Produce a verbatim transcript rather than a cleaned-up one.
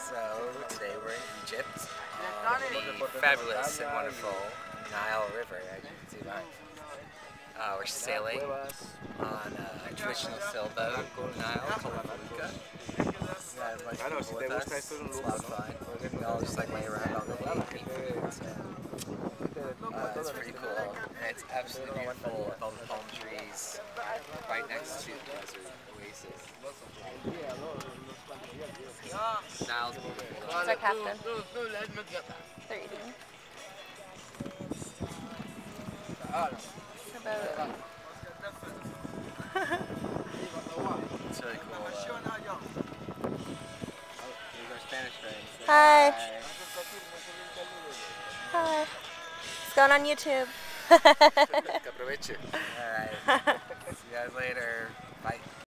So today we're in Egypt on the fabulous and wonderful Nile River, as you can see behind. Uh, we're sailing on a traditional sailboat in the Nile called Felluca. We got a bunch of people with us. It's a lot of fun. We all just like lay around all day, eat food. So, uh, it's pretty cool. And it's absolutely beautiful with all the palm trees right next to the desert oasis. Nile's beautiful. What's our captain? They're eating. About It's really cool. Uh, here's our Spanish friends. Hi. Hi. Hi. It's going on YouTube. Alright. See you guys later. Bye.